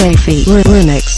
Jeffy Remix.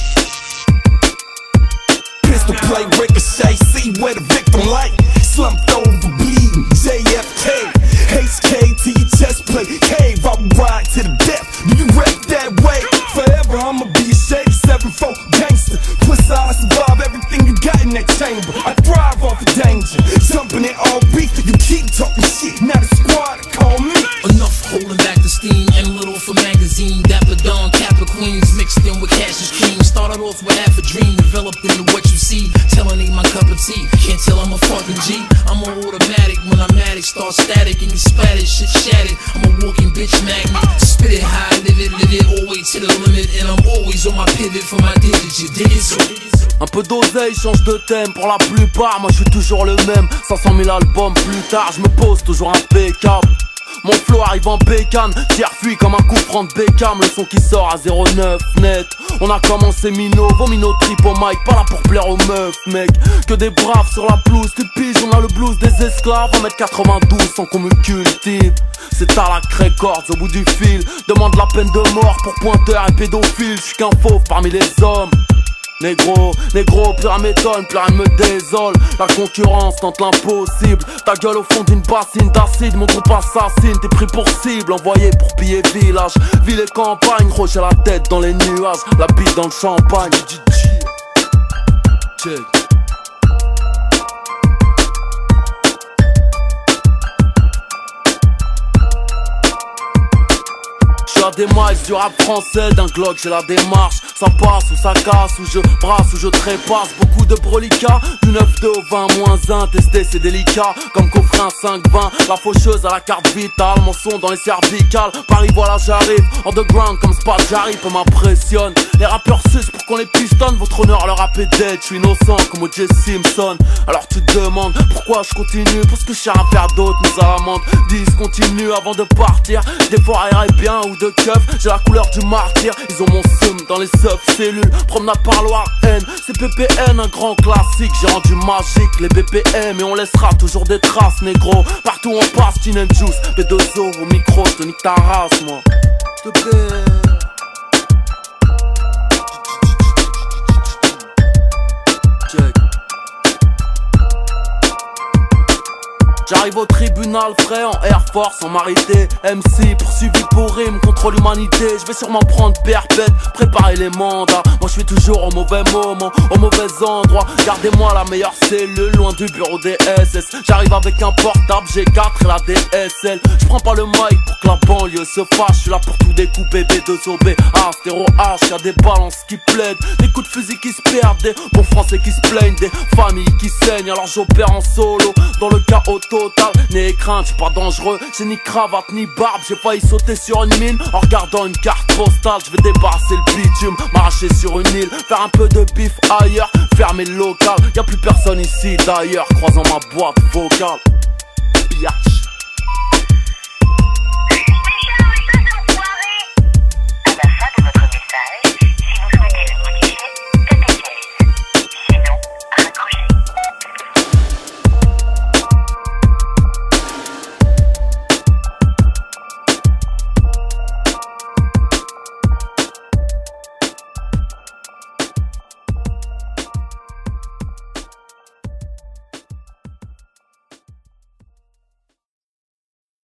Pistol play, ricochet, see where the victim lay. Slumped over, bleeding, JFK. Haste K to your chest plate. Cave, I ride to the death. Do you rap that way? Forever, I'ma be a shady 7-4 gangster. Plus, I survive everything you got in that chamber. I thrive off of danger. Jumping in all beef, you keep talking shit. Now the squad call me. Enough holding back the steam and little for magazine. Dapper Don, Kappa Queens, mixed in with Cassius cream. Started off with half a dream, developed into what you see. Telling ain't my cup of tea, can't tell I'm a fucking G. I'm a automatic, when I'm addict, start static and you splattered, shit shattered. I'm a walking bitch magnet, spit it high, live it, all the way to the limit. And I'm always on my pivot for my digits, you dig it? Un peu d'oseille, change de thème pour la plupart. Moi je suis toujours le même, 500 000 albums plus tard. Je me pose toujours impeccable. Mon flow arrive en bécane, tire fuit comme un coup franc de Beckham. Le son qui sort à 0,9 net. On a commencé minot, vomino trip au mic. Pas là pour plaire aux meufs mec. Que des braves sur la pelouse, tu piges, on a le blues des esclaves. 1m92 sans qu'on me cultive. C'est à la Records au bout du fil. Demande la peine de mort pour pointeur et pédophile. J'suis qu'un fauve parmi les hommes. Négro, plus rien m'étonne, plus rien me désole. La concurrence tente l'impossible. Ta gueule au fond d'une bassine d'acide. Mon groupe assassine, t'es pris pour cible. Envoyé pour piller village, ville et campagne. Gros j'ai la tête dans les nuages, la bite dans le champagne. Check. J'suis à des miles du rap français, d'un Glock j'ai la démarche. Ça passe ou ça casse, ou je brasse ou je trépasse. Beaucoup de brolica, du 9-2 au 20-1. Tester c'est délicat, comme coffrer un 5-20. La faucheuse à la carte vitale, mon son dans les cervicales. Paris voilà j'arrive, underground comme Spad j'arrive, on m'impressionne. Les rappeurs sucent pour qu'on les pistonne, votre honneur le rap est dead. J'suis innocent comme O.J. Simpson. Alors tu te demandes pourquoi je continue, parce que j'ai rien à faire d'autre, nous à l'amende. 10 continue avant de partir, des fois aéré bien ou de keuf. J'ai la couleur du martyr, ils ont mon seum dans les cellules, promenade par Loire-N, c'est PPN, un grand classique. J'ai rendu magique les BPM et on laissera toujours des traces, négro. Partout on passe, Gin and Juice, B2O au micro, je te nique ta race, moi. S'il te plaît. Check. J'arrive au tribunal frais en Air Force en marité. MC poursuivi pour rime contre l'humanité. Je vais sûrement prendre perpète, préparer les mandats. Moi je suis toujours au mauvais moment, au mauvais endroit. Gardez-moi la meilleure cellule, loin du bureau des SS. J'arrive avec un portable G4 et la DSL. Je prends pas le mic pour que la banlieue se fâche. Je suis là pour tout découper, B2OB, A, stéro H. Y'a des balances qui plaident, des coups de fusil qui se perdent, des bons français qui se plaignent, des familles qui saignent. Alors j'opère en solo, dans le chaos total. N'ayez crainte, j'suis pas dangereux, j'ai ni cravate ni barbe. J'ai failli sauter sur une mine en regardant une carte postale. Je vais débarrasser le bitume, m'arracher sur une île, faire un peu de bif ailleurs, fermer le local. Y'a plus personne ici d'ailleurs, croisant ma boîte vocale. Biatch.